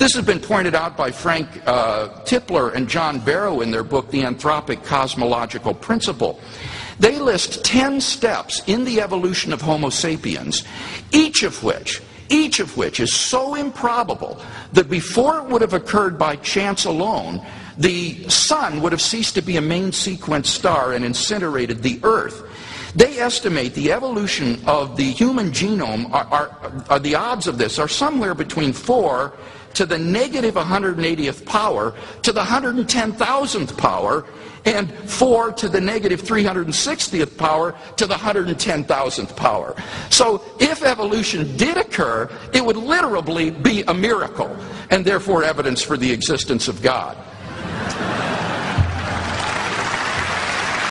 This has been pointed out by Frank Tipler and John Barrow in their book, The Anthropic Cosmological Principle. They list 10 steps in the evolution of Homo sapiens, each of which is so improbable that before it would have occurred by chance alone, the sun would have ceased to be a main sequence star and incinerated the Earth. They estimate the evolution of the human genome, the odds of this are somewhere between 4 to the negative 180th power to the 110,000th power, and 4 to the negative 360th power to the 110,000th power. So if evolution did occur, it would literally be a miracle, and therefore evidence for the existence of God.